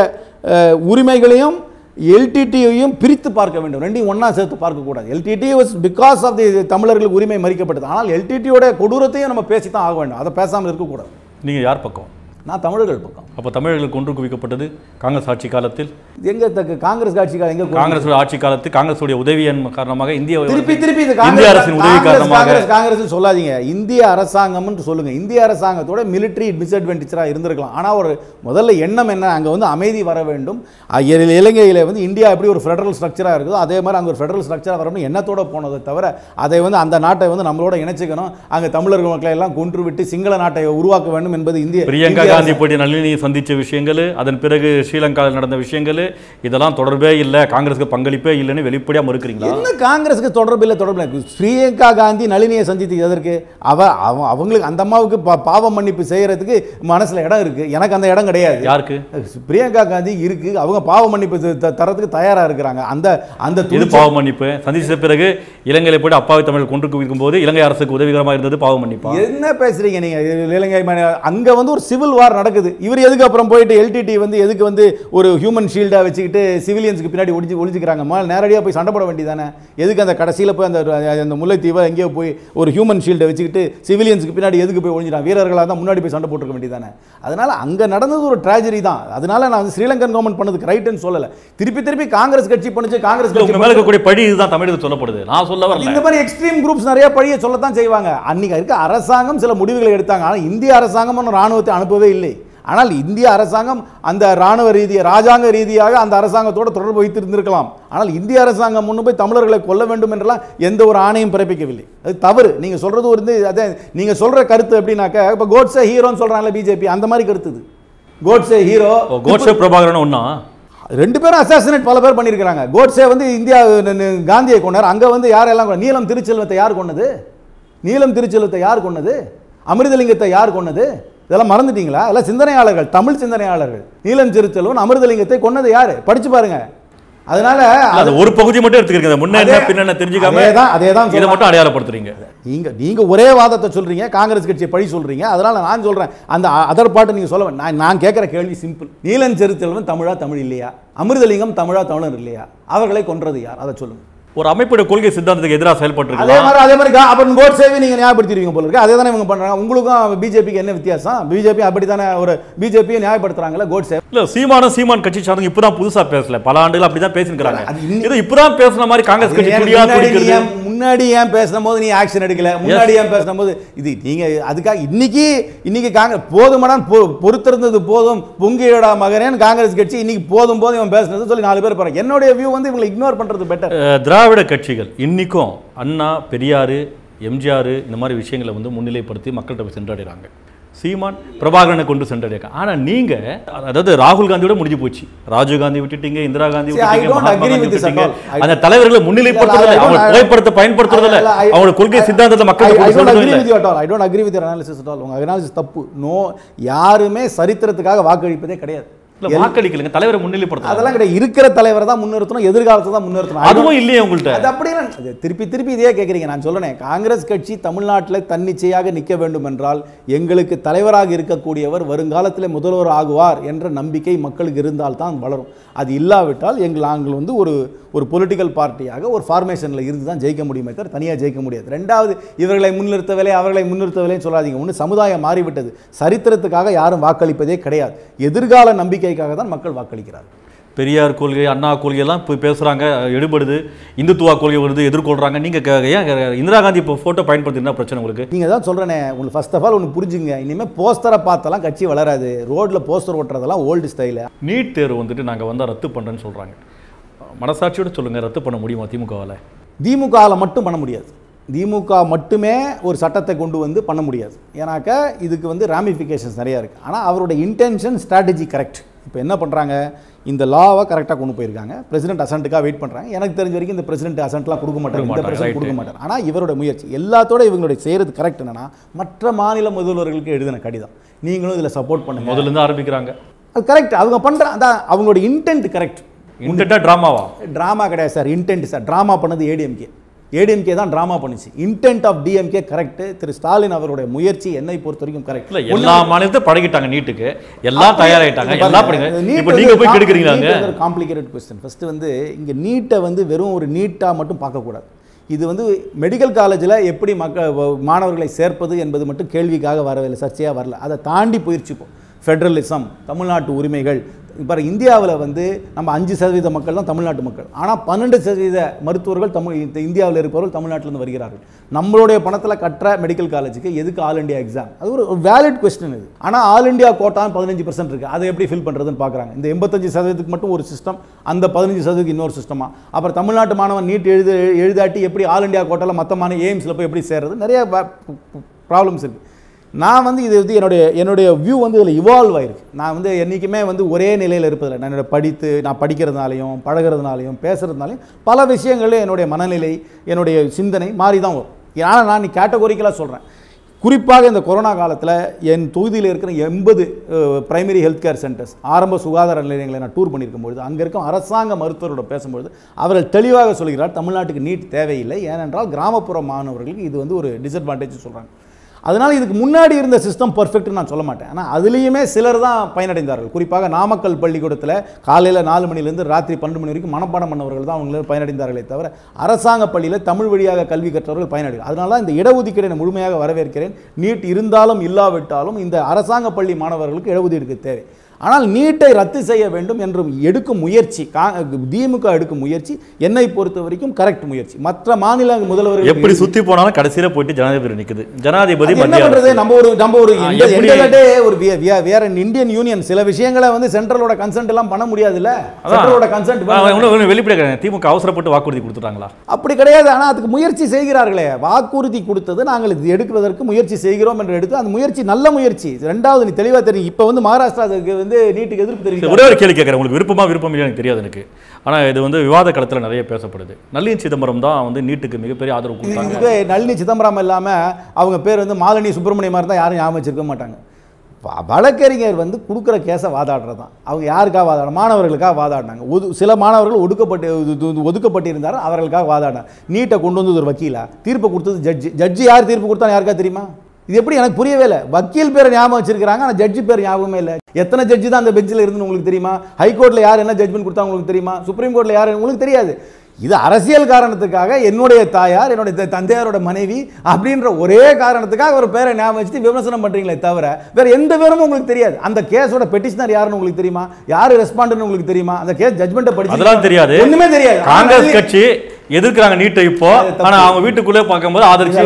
உரிமைகளையும் எல்டிடியையும் பிரித்து பார்க்க வேண்டும், ரெண்டையும் ஒன்றா சேர்த்து பார்க்கக்கூடாது. LTTE was because of the தமிழர்களுக்கு உரிமை மறிக்கப்பட்டது. ஆனால் எல்டிடியோட கொடூரத்தையும் நம்ம பேசி தான் ஆக வேண்டும், அதை பேசாமல் இருக்கக்கூடாது. நீங்கள் யார் பக்கம்? நான் தமிழர்கள் பக்கம். அப்போ தமிழர்களுக்கு ஒன்று குவிக்கப்பட்டது காங்கிரஸ் ஆட்சி காலத்தில் எங்க காங்கிரஸ் ஆட்சி காலம் எங்க காங்கிரஸ் ஆட்சி காலத்தில் காங்கிரஸுடைய உதவியின் காரணமாக இந்திய திருப்பி திருப்பி இந்திய அரசின் உதவி காரணமாக காங்கிரஸ் சொல்லாதீங்க, இந்திய அரசாங்கம்னு சொல்லுங்க. இந்திய அரசாங்கத்தோட மிலிட்டரி டிஸ்அட்வான்டேஜாக இருந்திருக்கலாம். ஆனால் ஒரு முதல்ல எண்ணம் என்ன, அங்கே வந்து அமைதி வர வேண்டும். இலங்கையில் வந்து இந்தியா எப்படி ஒரு ஃபெடரல் ஸ்ட்ரக்சராக இருக்குதோ அதே மாதிரி அங்கே ஒரு ஃபெடரல் ஸ்ட்ரக்சராக வரணும் எண்ணத்தோட போனதை தவிர அதை வந்து அந்த நாட்டை வந்து நம்மளோட இணைச்சிக்கணும், அங்கே தமிழர்கள் மக்களை எல்லாம் கொன்று விட்டு சிங்கள நாட்டை உருவாக்க வேண்டும் என்பது இந்திய பிரியங்கா காந்தி போட்டி நளினியை சந்தித்த விஷயங்கள், அதன் பிறகு ஸ்ரீலங்காவில் நடந்த விஷயங்கள், இதெல்லாம் தொடர்பே இல்லை, காங்கிரஸுக்கு பங்களிப்பே இல்லைன்னு வெளிப்படையாக மறுக்கிறீங்களா? என்ன காங்கிரஸுக்கு தொடர்பு இல்லை? தொடர்பு இல்லை. பிரியங்கா காந்தி நளினியை சந்தித்து எதற்கு? அவ அவங்களுக்கு அந்த அம்மாவுக்கு பாவ மன்னிப்பு செய்யறதுக்கு மனசுல இடம் இருக்கு, எனக்கு அந்த இடம் கிடையாது. யாருக்கு? பிரியங்கா காந்தி இருக்கு, அவங்க பாவ மன்னிப்பு தரத்துக்கு தயாரா இருக்கிறாங்க. அந்த அந்த இது பாவ மன்னிப்பு சந்தித்த பிறகு இலங்கையில போய் அப்பாவி தமிழ் கொண்டு குவிக்கும் போது இலங்கை அரசுக்கு உதவிகரமாக இருந்தது பாவ மன்னிப்பு. என்ன பேசுறீங்க நீங்க? இலங்கை அங்க வந்து ஒரு சிவில் வார் நடக்குது. இவர் எதுக்கு அப்புறம் போயிட்டு எல்டிடி வந்து எதுக்கு வந்து ஒரு ஹியூமன் ஷீல்டா வச்சுக்கிட்டு சிவிலியன்ஸ்க்கு பின்னாடி ஒளிஞ்சு ஒளிஞ்சுக்கிறாங்க? நேரடியாக போய் சண்டை போட வேண்டியதானே? எதுக்கு அந்த கடைசியில் போய் அந்த அந்த முல்லைத்தீவை எங்கேயோ போய் ஒரு ஹியூமன் ஷீல்டை வச்சுக்கிட்டு சிவிலியன்ஸ்க்கு பின்னாடி எதுக்கு போய் ஒளிஞ்சிட்டாங்க? வீரர்களாக தான் முன்னாடி போய் சண்டை போட்டுருக்க வேண்டியதானே? அதனால அங்கே நடந்தது ஒரு ட்ராஜடி தான். அதனால நான் வந்து ஸ்ரீலங்கன் கவர்மெண்ட் பண்ணதுக்கு ரைட்டுன்னு சொல்லலை. திருப்பி திருப்பி காங்கிரஸ் கட்சி பண்ணுச்சு, காங்கிரஸ் கட்சி மேலே இருக்கக்கூடிய பழி இதுதான் தமிழகத்தில் சொல்லப்படுது. நான் சொல்ல வரல. இந்த மாதிரி எக்ஸ்ட்ரீம் குரூப்ஸ் நிறைய பழியை சொல்லத்தான் செய்வாங்க. அன்னைக்கு இருக்க அரசாங்கம் சில முடிவுகளை எடுத்தாங்க. ஆனால் இந்திய அரசாங்கம் ராணுவத்தை அனுப்பவே இல்லை. ஆனால் இந்திய அரசாங்கம் அந்த ராணுவ ரீதியாக ராஜாங்க ரீதியாக அந்த அரசாங்கத்தோடு தொடர்பு வைத்திருந்திருக்கலாம். ஆனால் இந்திய அரசாங்கம் முன்னு போய் தமிழர்களை கொல்ல வேண்டும் என்றெல்லாம் எந்த ஒரு ஆணையும் பிறப்பிக்கவில்லை. அது தவறு. நீங்கள் சொல்கிறது வந்து அதே நீங்கள் சொல்கிற கருத்து எப்படின்னாக்கா இப்போ கோட்ஸே ஹீரோன்னு சொல்கிறாங்களே பிஜேபி, அந்த மாதிரி கருத்து இது. கோட்ஸே ஹீரோ, கோட்ஸே பிரபாகரன் ஒன்றா ரெண்டு பேரும் அசாசினேட் பல பேர் பண்ணியிருக்கிறாங்க. கோட்ஸே வந்து இந்தியா காந்தியை கொண்டார். அங்கே வந்து யாரெல்லாம் நீலம் திருச்செல்வத்தை யார் கொண்டது? நீலம் திருச்செல்வத்தை யார் கொண்டது? அமிர்தலிங்கத்தை யார் கொண்டது? இதெல்லாம் மறந்துட்டீங்களா? எல்லாம் சிந்தனையாளர்கள், தமிழ் சிந்தனையாளர்கள். நீலம் திருச்செல்வன் அமிர்தலிங்கத்தை கொன்னது யாரு? படிச்சு பாருங்க. அதனால அது ஒரு பகுதி மட்டும் எடுத்துக்கிறீங்க, முன்ன என்ன பின்ன தெரிஞ்சுக்காம அதே தான் இதை மட்டும் அடையாளப்படுத்துறீங்க. நீங்க நீங்க ஒரே வாதத்தை சொல்றீங்க, காங்கிரஸ் கட்சியை பழி சொல்றீங்க. அதனால நான் சொல்றேன் அந்த அதர் பாட்டு நீங்க சொல்ல நான் நான் கேட்கிற கேள்வி சிம்பிள். நீலம் திருச்செல்வன் தமிழா தமிழ் இல்லையா? அமிர்தலிங்கம் தமிழா தமிழர் இல்லையா? அவர்களை கொன்றது யார்? அதை சொல்லுங்க. ஒரு அமைப்போட கொள்கை சித்தாந்தத்துக்கு எதிராக செயல்பட்டு அதே மாதிரி அதே மாதிரி அப்புறம் கோட்ஸேவை நீங்க நியாயப்படுத்திடுவீங்க போல இருக்கு. அதே தானே இவங்க பண்றாங்க. உங்களுக்கும் பிஜேபிக்கு என்ன வித்தியாசம்? பிஜேபி அப்படி தானே ஒரு பிஜேபியை நியாயப்படுத்துறாங்களா கோட்ஸே? இல்ல சீமான சீமான் கட்சி சார்ந்தவங்க இப்பதான் புதுசா பேசல, பல ஆண்டுகள் அப்படிதான் பேசிருக்காங்க. இது இப்பதான் பேசுன மாதிரி காங்கிரஸ் கட்சி முன்னாடி ஏன் பேசின போது நீ ஆக்ஷன் எடுக்கல? முன்னாடி ஏன் பேசின போது இது நீங்க அதுக்காக இன்னைக்கு இன்னைக்கு காங்கிரஸ் போதுமாடான் பொறுத்திருந்தது போதும் பொங்கியோட மகனேன் காங்கிரஸ் கட்சி இன்னைக்கு போதும் போதும் இவன் பேசுனது சொல்லி நாலு பேர் பாருங்க. என்னுடைய வியூ வந்து இவங்களை இக்னோர் பண்றது பெட்டர். திராவிட கட்சிகள் இன்னைக்கும் அண்ணா, பெரியார், எம்ஜிஆர் இந்த மாதிரி விஷயங்களை வந்து முன்னிலைப்படுத்தி மக்கள்கிட்ட போய் சென்றடைகிறாங்க. சீமான் பிரபாகரனை கொண்டு சென்றடையாங்க. ஆனா நீங்க அதாவது ராகுல் காந்தியோட முடிஞ்சு போச்சு. ராஜீவ் காந்தி விட்டுட்டீங்க, இந்திரா காந்தி விட்டுட்டீங்க. அந்த தலைவர்களை முன்னிலைப்படுத்துறதுல அவங்க புகைப்படத்தை பயன்படுத்துறதுல அவங்களோட கொள்கை சித்தாந்தத்தை மக்களுக்கு I don't agree with your analysis at all. உங்க அனாலிசிஸ் தப்பு. நோ, யாருமே சரித்திரத்துக்காக வாக்களிப்பதே கிடையாது. வாக்களிக்கலங்க, தலைவரை முன்னிலைப்படுத்த அதெல்லாம் கிடையாது. இருக்கிற தலைவரை தான் முன்னிறுத்தணும், எதிர்காலத்தை தான் முன்னிறுத்தணும். அதுவும் இல்லையே உங்கள்கிட்ட. அது அப்படியே திருப்பி திருப்பி இதே கேட்குறீங்க. நான் சொல்றேன், காங்கிரஸ் கட்சி தமிழ்நாட்டில் தன்னிச்சையாக நிற்க வேண்டும் என்றால் எங்களுக்கு தலைவராக இருக்கக்கூடியவர் வருங்காலத்தில் முதல்வர் ஆகுவார் என்ற நம்பிக்கை மக்களுக்கு இருந்தால் தான் வளரும். அது இல்லாவிட்டால் எங்கள் நாங்கள் வந்து ஒரு ஒரு பொலிட்டிக்கல் பார்ட்டியாக ஒரு ஃபார்மேஷனில் இருந்து தான் ஜெயிக்க முடியுமே தவிர தனியாக ஜெயிக்க முடியாது. ரெண்டாவது, இவர்களை முன்னிறுத்தவில்லை அவர்களை முன்னிறுத்தவில்லைன்னு சொல்லாதீங்க. ஒன்று, சமுதாயம் மாறிவிட்டது. சரித்திரத்துக்காக யாரும் வாக்களிப்பதே கிடையாது. எதிர்கால நம்பிக்கைக்காக தான் மக்கள் வாக்களிக்கிறார். பெரியார் கொள்கை, அண்ணா கொள்கையெல்லாம் இப்போ பேசுகிறாங்க, எடுபடுது. இந்துத்துவா கொள்கை வருது, எதிர்கொள்கிறாங்க. நீங்கள் ஏன் இந்திரா காந்தி இப்போ ஃபோட்டோ பயன்படுத்தினா பிரச்சனை உங்களுக்கு? நீங்கள் தான் சொல்கிறேனே, உங்களுக்கு ஃபர்ஸ்ட் ஆஃப் ஆல் ஒன்று புரிஞ்சுங்க. இனிமேல் போஸ்டரை பார்த்தெல்லாம் கட்சி வளராது. ரோட்டில் போஸ்டர் ஓட்டுறதெல்லாம் ஓல்டு ஸ்டைலு. நீட் தேர்வு வந்துட்டு நாங்கள் வந்து ரத்து பண்ணுறேன்னு சொல்கிறாங்க. மனசாட்சியோடு சொல்லுங்கள், ரத்து பண்ண முடியுமா திமுகவால்? திமுகவில் மட்டும் பண்ண முடியாது. திமுக மட்டுமே ஒரு சட்டத்தை கொண்டு வந்து பண்ண முடியாது. ஏன்னாக்கா இதுக்கு வந்து ராமிஃபிகேஷன்ஸ் நிறையா இருக்குது. ஆனால் அவருடைய இன்டென்ஷன், ஸ்ட்ராட்டஜி கரெக்ட். இப்போ என்ன பண்ணுறாங்க, இந்த லாவை கரெக்டாக கொண்டு போயிருக்காங்க. பிரசிடென்ட் அசன்ட்டுக்காக வெயிட் பண்ணுறாங்க. எனக்கு தெரிஞ்ச வரைக்கும் இந்த பிரசிடென்ட் அசன்ட்லாம் கொடுக்க மாட்டாங்க, இந்த பிரசிடென்ட் கொடுக்க மாட்டார். ஆனால் இவரோட முயற்சி எல்லாத்தோட இவங்களுடைய செய்கிறது கரெக்ட். என்னன்னா, மற்ற மாநில முதல்வர்களுக்கு எழுதின கடிதம் நீங்களும் இதில் சப்போர்ட் பண்ணுங்க. முதல்ல இருந்து ஆரம்பிக்கிறாங்க. அது கரெக்ட். அவங்க பண்ணுற அதான் அவங்களோட இன்டென்ட் கரெக்ட். இன்டென்ட்டா ட்ராமாவா? ட்ராமா கிடையாது சார், இன்டென்ட் சார். ட்ராமா பண்ணது ஏடிஎம்கே. ஏடிஎம்கே தான் ட்ராமா பண்ணிச்சு. Intent of DMK correct. திரு ஸ்டாலின் அவருடைய முயற்சி என்னை பொறுத்த வரைக்கும் கரெக்ட். இல்ல எல்லா மாநிலத்தையும் பழகிட்டாங்க நீட்டுக்கு, எல்லாம் தயாராயிட்டாங்க, எல்லாம் படிங்க. இப்போ நீங்க போய் கெடுக்குறீங்களாங்க. Complicated question. ஃபர்ஸ்ட் வந்து இங்க நீட்டை வந்து வெறும் ஒரு நீட்டா மட்டும் பார்க்க கூடாது. இது வந்து மெடிக்கல் காலேஜில் எப்படி மக்கள் மாணவர்களை சேர்ப்பது என்பது மட்டும் கேள்விக்காக வரவில்லை, சர்ச்சையாக வரல. அதை தாண்டி போயிடுச்சுப்போம். ஃபெடரலிசம், தமிழ்நாட்டு உரிமைகள். இப்போ இந்தியாவில் வந்து நம்ம அஞ்சு சதவீத மக்கள் தான் தமிழ்நாட்டு மக்கள். ஆனால் பன்னெண்டு சதவீத மருத்துவர்கள் தமிழ் இந்தியாவில் இருப்பவர்கள் தமிழ்நாட்டிலேருந்து வருகிறார்கள். நம்மளுடைய பணத்தில் கட்டுற மெடிக்கல் காலேஜுக்கு எதுக்கு ஆல் இண்டியா எக்ஸாம்? அது ஒரு வேலிட் கொஸ்டின் இது. ஆனால் ஆல் இண்டியா கோட்டான்னு பதினஞ்சு பர்சன்ட் இருக்குது, அதை எப்படி ஃபில் பண்ணுறதுன்னு பார்க்குறாங்க. இந்த எண்பத்தஞ்சு சதவீதத்துக்கு மட்டும் ஒரு சிஸ்டம், அந்த பதினஞ்சு சதவீதத்துக்கு இன்னொரு சிஸ்டமா? அப்புறம் தமிழ்நாட்டு மாணவன் நீட் எழுது எழுதாட்டி எப்படி ஆல் இண்டியா கோட்டாவில் மற்ற மாநில எய்ம்ஸில் போய் எப்படி சேர்றது? நிறைய ப்ராப்ளம்ஸ் இருக்குது. நான் வந்து இது வந்து என்னுடைய என்னுடைய வியூ வந்து இதில் இவால்வ் ஆகிருக்கு. நான் வந்து என்றைக்குமே வந்து ஒரே நிலையில் இருப்பதில்லை. நான் என்னோட படித்து நான் படிக்கிறதுனாலையும் பழகிறதுனாலையும் பேசுகிறதுனாலையும் பல விஷயங்களில் என்னுடைய மனநிலை என்னுடைய சிந்தனை மாறி தான் வரும். ஆனால் நான் நீ கேட்டகோரிக்கலாக சொல்கிறேன். குறிப்பாக இந்த கொரோனா காலத்தில் என் தொகுதியில் இருக்கிற எண்பது பிரைமரி ஹெல்த் கேர் சென்டர்ஸ், ஆரம்ப சுகாதார நிலையங்களை நான் டூர் பண்ணியிருக்கும்பொழுது அங்கே இருக்கும் அரசாங்க மருத்துவரோட பேசும்பொழுது அவர்கள் தெளிவாக சொல்கிறார், தமிழ்நாட்டுக்கு நீட் தேவையில்லை, ஏனென்றால் கிராமப்புற மாணவர்களுக்கு இது வந்து ஒரு டிஸ்அட்வான்டேஜ் சொல்கிறாங்க. அதனால் இதுக்கு முன்னாடி இருந்த சிஸ்டம் பர்ஃபெக்ட்னு நான் சொல்ல மாட்டேன். ஆனால் அதுலேயுமே சிலர் தான் பயனடைந்தார்கள். குறிப்பாக நாமக்கல் பள்ளிக்கூடத்தில் காலையில் நாலு மணிலேருந்து ராத்திரி பன்னெண்டு மணி வரைக்கும் மனப்பாடம் பண்ணவர்கள் தான் அவங்கள பயனடைந்தார்களே தவிர அரசாங்க பள்ளியில் தமிழ் வழியாக கல்வி கற்றவர்கள் பயனடைகள். அதனால தான் இந்த இடஒதுக்கீடை நான் முழுமையாக வரவேற்கிறேன். நீட் இருந்தாலும் இல்லாவிட்டாலும் இந்த அரசாங்க பள்ளி மாணவர்களுக்கு இடஒதுக்கீடு தேவை. ஆனால் நீட்டை ரத்து செய்ய வேண்டும் என்றும் எடுக்கும் முயற்சி திமுக எடுக்கும் முயற்சி என்னை பொறுத்த வரைக்கும் கரெக்ட் முயற்சி. மற்ற மாநில முதல்வர்கள் எப்படி சுத்தி போனாலும் கடைசியில போயிட்டு ஜனாதிபதி நிக்குது. ஜனாதிபதி என்ன பண்றது? நம்ம ஒரு நம்ம ஒரு ஒரு வேற இந்தியன் யூனியன் சில விஷயங்களை வந்து சென்ட்ரலோட கன்சென்ட் எல்லாம் பண்ண முடியாது இல்ல. சென்ட்ரலோட கன்சென்ட் வெளிப்படையா திமுக அவசரப்பட்டு வாக்குறுதி கொடுத்துட்டாங்களா? அப்படி கிடையாது. ஆனா அதுக்கு முயற்சி செய்கிறார்களே. வாக்குறுதி கொடுத்தது நாங்கள் இது எடுப்பதற்கு முயற்சி செய்கிறோம் என்று எடுத்து அந்த முயற்சி நல்ல முயற்சி. ரெண்டாவது நீ தெளிவா தெரியும். இப்ப வந்து மகாராஷ்டிரா வந்து நீட்டுக்கு எதிர்ப்பு தெரிவிக்க ஒரே ஒரு கேள்வி கேட்குறேன். உங்களுக்கு விருப்பமா விருப்பம் இல்லையா எனக்கு தெரியாது எனக்கு. ஆனால் இது வந்து விவாத களத்தில் நிறைய பேசப்படுது. நளினி சிதம்பரம் தான் வந்து நீட்டுக்கு மிகப்பெரிய ஆதரவு கொடுத்தாங்க. நளினி சிதம்பரம் இல்லாமல் அவங்க பேர் வந்து மாலினி சுப்பிரமணியம் மாதிரி தான் யாரும் ஞாபகம் வச்சிருக்க மாட்டாங்க. வழக்கறிஞர் வந்து கொடுக்குற கேஸை வாதாடுறது தான். அவங்க யாருக்காக வாதாட? மாணவர்களுக்காக வாதாடினாங்க. ஒது சில மாணவர்கள் ஒடுக்கப்பட்டு ஒதுக்கப்பட்டிருந்தார், அவர்களுக்காக வாதாடினாங்க. நீட்டை கொண்டு வந்தது ஒரு வக்கீலா? தீர்ப்பு கொடுத்தது ஜட்ஜி. ஜட்ஜி யார் தீர்ப்பு கொடுத்தாலும் யாருக்கா தெரியுமா? இது எப்படி எனக்கு புரியவே இல்லை. வக்கீல் பேரை ஞாபகம் வச்சிருக்காங்க, ஆனால் ஜட்ஜி பேர் ஞாபகமே இல்லை. எத்தனை ஜட்ஜி தான் அந்த பெஞ்சில் இருந்து உங்களுக்கு தெரியுமா? ஹைகோர்ட்டில் யார் என்ன ஜட்ஜ்மெண்ட் கொடுத்தா உங்களுக்கு தெரியுமா? சுப்ரீம் கோர்ட்டில் யார் உங்களுக்கு தெரியாது. இது அரசியல் காரணத்துக்காக என்னுடைய தாயார் என்னுடைய தந்தையாரோட மனைவி அப்படின்ற ஒரே காரணத்துக்காக ஒரு பேரை ஞாபகம் வச்சுட்டு விமர்சனம் பண்றீங்களே தவிர வேற எந்த பேரும் உங்களுக்கு தெரியாது. அந்த கேஸோட பெட்டிஷனர் யாருன்னு உங்களுக்கு தெரியுமா? யாரு ரெஸ்பாண்டன்ட் உங்களுக்கு தெரியுமா? அந்த கேஸ் ஜட்மெண்ட்டை படிச்சு அதெல்லாம் தெரியாது, ஒண்ணுமே தெரியாது. காங்கிரஸ் கட்சி எதிர்க்கிறாங்க நீட்டை இப்போ, ஆனா அவங்க வீட்டுக்குள்ளே பார்க்கும்போது ஆதரிச்சு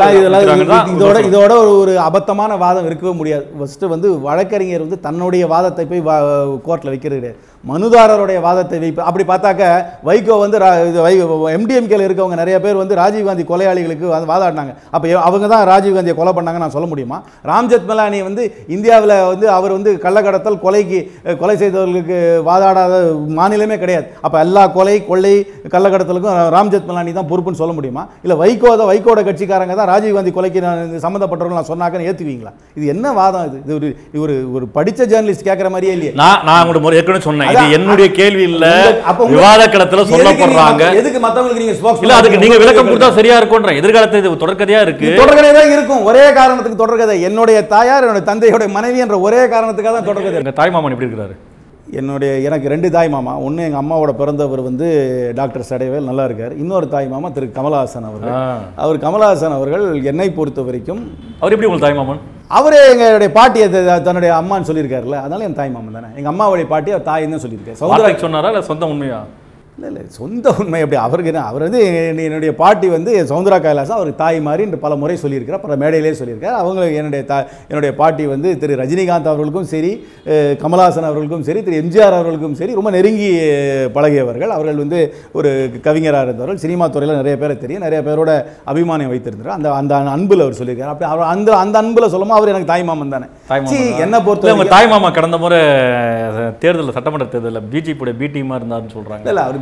இதோட இதோட ஒரு அபத்தமான வாதம் இருக்கவே முடியாது. ஃபர்ஸ்ட் வந்து வழக்கறிஞர் வந்து தன்னுடைய வாதத்தை போய் கோர்ட்ல வைக்கிறது, மனுதாரருடைய வாதத்தை வைப்பு. அப்படி பார்த்தாக்க வைகோ வந்து எம்டிஎம்கேல இருக்கவங்க நிறைய பேர் வந்து ராஜீவ்காந்தி கொலையாளிகளுக்கு வாதாடினாங்க. அப்போ அவங்க தான் ராஜீவ்காந்தியை கொலை பண்ணாங்க நான் சொல்ல முடியுமா? ராம்ஜெத் மலானி வந்து இந்தியாவில் வந்து அவர் வந்து கள்ளக்கடத்தல் கொலைக்கு கொலை செய்தவர்களுக்கு வாதாடாத மாநிலமே கிடையாது. அப்போ எல்லா கொலை கொள்ளை கள்ளக்கடத்தலுக்கும் ராம்ஜெத் மலானி தான் பொறுப்புன்னு சொல்ல முடியுமா? இல்லை வைகோ தான் வைகோட கட்சிக்காரங்க தான் ராஜீவ்காந்தி கொலைக்கு சம்மந்தப்பட்டவர்கள் நான் சொன்னாக்க ஏற்றுவீங்களா? இது என்ன வாதம்? இது இது ஒரு ஒரு படித்த ஜேர்னலிஸ்ட் கேட்குற மாதிரியே இல்லையே. நான் நான் உங்களுக்கு ஏற்கனவே சொன்னேன், இது என்னுடைய கேள்வி இல்ல, விவாத களத்துல சொல்லப்படுறாங்க. எதுக்கு மத்தவங்களுக்கு நீங்க ஸ்போக்ஸ் இல்ல, அதுக்கு நீங்க விளக்கம் கொடுத்தா சரியா இருக்கும்ன்ற எதிர்காலத்துல இது தொடர்கதையா இருக்கு. தொடர்கதையா தான் இருக்கும். ஒரே காரணத்துக்கு தொடர்கதை. என்னுடைய தாயார் என்னுடைய தந்தையோட மனைவி என்ற ஒரே காரணத்துக்காக தான் தொடர்கதை. எங்க தாய் மாமன் எப்படி இருக்காரு? என்னுடைய எனக்கு ரெண்டு தாய் மாமா. ஒன்று எங்கள் அம்மாவோட பிறந்தவர் வந்து டாக்டர் சடைவேல் நல்லா இருக்கார். இன்னொரு தாய் மாமா திரு கமலஹாசன் அவர்கள். அவர் கமலஹாசன் அவர்கள் என்னை பொறுத்த வரைக்கும் அவர் எப்படி உங்களுக்கு தாய் மாமன்? அவரே எங்களுடைய பாட்டியை தன்னுடைய அம்மான்னு சொல்லியிருக்காருல்ல, அதனால என் தாய் மாமன் தானே. எங்கள் அம்மாவுடைய பாட்டி அவர் தாய் தான் சொல்லியிருக்காரு. சௌந்தரா சொன்னாரா இல்லை சொந்த உண்மையா? இல்லை இல்லை சொந்த உண்மை எப்படி அவருக்கு என்ன? அவர் வந்து என்னுடைய பாட்டி வந்து சௌந்தரா கைலாசம் அவருக்கு தாய் மாதிரி என்று பல முறை சொல்லியிருக்கிறார், பல மேடையிலே சொல்லியிருக்கார். அவங்க என்னுடைய தா என்னுடைய பாட்டி வந்து திரு ரஜினிகாந்த் அவர்களுக்கும் சரி, கமலஹாசன் அவர்களுக்கும் சரி, திரு எம்ஜிஆர் அவர்களுக்கும் சரி ரொம்ப நெருங்கி பழகியவர்கள். அவர்கள் வந்து ஒரு கவிஞராக இருந்தவர்கள். சினிமா துறையில் நிறைய பேரை தெரியும், நிறைய பேரோட அபிமானம் வைத்திருந்தார். அந்த அந்த அன்பில் அவர் சொல்லியிருக்கார். அப்படி அவர் அந்த அந்த அன்பில் சொல்லும்போது அவர் எனக்கு தாய் மாமன் தானே. என்ன பொறுத்த தாய் மாமா கடந்த முறை தேர்தலில் சட்டமன்ற தேர்தலில் பிஜேபியோட பி டீமாக இருந்தாருன்னு சொல்கிறாங்க. இல்லை, அவர்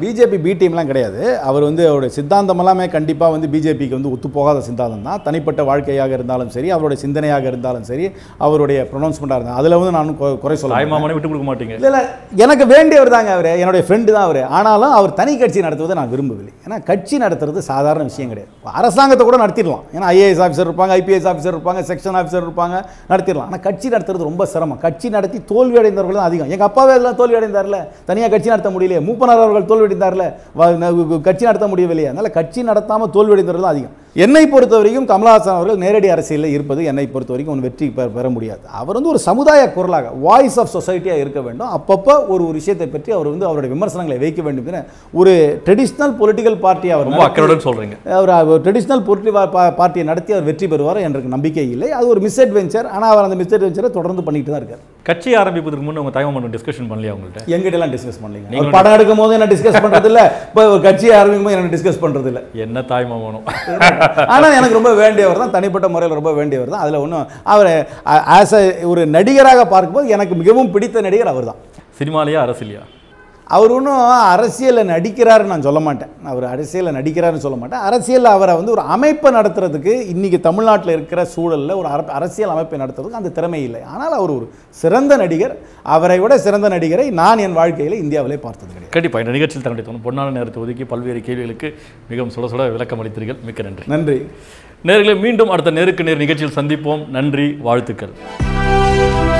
பிஜேபி பி டீம்லாம் கிடையாது. அவர் வந்து அவருடைய சித்தாந்தம் எல்லாமே கண்டிப்பாக வந்து பிஜேபிக்கு வந்து ஒத்து போகாத சித்தாந்தம் தான். தனிப்பட்ட வாழ்க்கையாக இருந்தாலும் சரி, அவருடைய சிந்தனையாக இருந்தாலும் சரி, அவருடைய ப்ரொனவுன்ஸ்மெண்ட்டாக இருந்தால் அதில் வந்து நான் குறை சொல்ல தாய்மாமனை விட்டு கொடுக்க மாட்டீங்க. இல்லை இல்லை, எனக்கு வேண்டியவர் தாங்க அவர், என்னுடைய ஃப்ரெண்டு தான் அவர். ஆனாலும் அவர் தனி கட்சி நடத்துவதை நான் விரும்பவில்லை. ஏன்னா கட்சி நடத்துறது சாதாரண விஷயம் கிடையாது. அரசாங்கத்தை கூட நடத்திடலாம். ஏன்னா ஐஏஎஸ் ஆஃபீஸர் இருப்பாங்க, ஐபிஎஸ் ஆஃபீஸர் இருப்பாங்க, செக்ஷன் ஆஃபீஸர் இருப்பாங்க, நடத்திடலாம். ஆனால் கட்சி நடத்துறது ரொம்ப சிரமம். கட்சி நடத்தி தோல்வி அடைந்தவர்கள் தான் அதிகம். எங்கள் அப்பாவே எல்லாம் தோல்வி அடைந்தார்ல, தனியாக கட்சி நடத்த முடியலையே. மூப்பனார் அவர்கள் தோல்வி அடைந்தார்ல, கட்சி நடத்த முடியவில்லையே. அதனால் கட்சி நடத்தாமல் தோல்வி அடைந்தவர்கள் தான் அதிகம். என்னை பொறுத்த வரைக்கும் கமலஹாசன் அவர்கள் நேரடி அரசியலில் இருப்பது என்னை பொறுத்த வரைக்கும் ஒரு வெற்றி பெற முடியாது. அவர் வந்து ஒரு சமுதாய குரலாக, வாய்ஸ் ஆஃப் சொசைட்டியாக இருக்க வேண்டும். அப்பப்போ ஒரு ஒரு விஷயத்தை பற்றி அவர் வந்து அவருடைய விமர்சனங்களை வைக்க வேண்டும். ஒரு ட்ரெடிஷ்னல் பொலிட்டிக்கல் பார்ட்டி அவர் ரொம்ப அக்கறையுடன் சொல்கிறீங்க. அவர் ட்ரெடிஷ்னல் பொலிட்டிக்கல் பார்ட்டியை நடத்தி அவர் வெற்றி பெறுவார் எனக்கு நம்பிக்கை இல்லை. அது ஒரு மிஸ் அட்வென்ச்சர். ஆனால் அவர் அந்த மிஸ் அட்வென்ச்சரை தொடர்ந்து பண்ணிட்டு தான் இருக்கார். கட்சி ஆரம்பிப்பதற்கு முன்னே உங்கள் தாய்மாமன் டிஸ்கஷன் பண்ணலையா உங்கள்கிட்ட? எங்கிட்டலாம் டிஸ்கஸ் பண்ணலீங்க. நீங்கள் படம் எடுக்கும் போது என்ன டிஸ்கஸ் பண்ணுறது இல்லை, இப்போ கட்சி ஆரம்பிக்கும் போது என்ன டிஸ்கஸ் பண்ணுறது இல்லை. என்ன தாய்மாமனும் ஆனால் எனக்கு ரொம்ப வேண்டியவர் தான், தனிப்பட்ட முறையில் ரொம்ப வேண்டியவர் தான். அதில் ஒன்றும் அவர் ஆஸ் அ ஒரு நடிகராக பார்க்கும்போது எனக்கு மிகவும் பிடித்த நடிகர் அவர் தான். சினிமாலையா அரசியலையா? அவர் ஒன்றும் அரசியலில் நடிக்கிறாருன்னு நான் சொல்ல மாட்டேன். அவர் அரசியலில் நடிக்கிறாருன்னு சொல்ல மாட்டேன். அரசியலில் அவரை வந்து ஒரு அமைப்பை நடத்துறதுக்கு இன்றைக்கி தமிழ்நாட்டில் இருக்கிற சூழலில் ஒரு அரசியல் அமைப்பை நடத்துறதுக்கு அந்த திறமை இல்லை. ஆனால் அவர் ஒரு சிறந்த நடிகர். அவரை விட சிறந்த நடிகரை நான் என் வாழ்க்கையில் இந்தியாவிலே பார்த்தது கிடையாது. கண்டிப்பாக இந்த நிகழ்ச்சியில் தன்னுடைய தோணும் பொன்னான நேரத்தை ஒதுக்கி பல்வேறு கேள்விகளுக்கு மிகவும் சுட சுட விளக்கம் அளித்தீர்கள். மிக்க நன்றி. நன்றி நேயர்களே, மீண்டும் அடுத்த நேருக்கு நேர் நிகழ்ச்சியில் சந்திப்போம். நன்றி, வாழ்த்துக்கள்.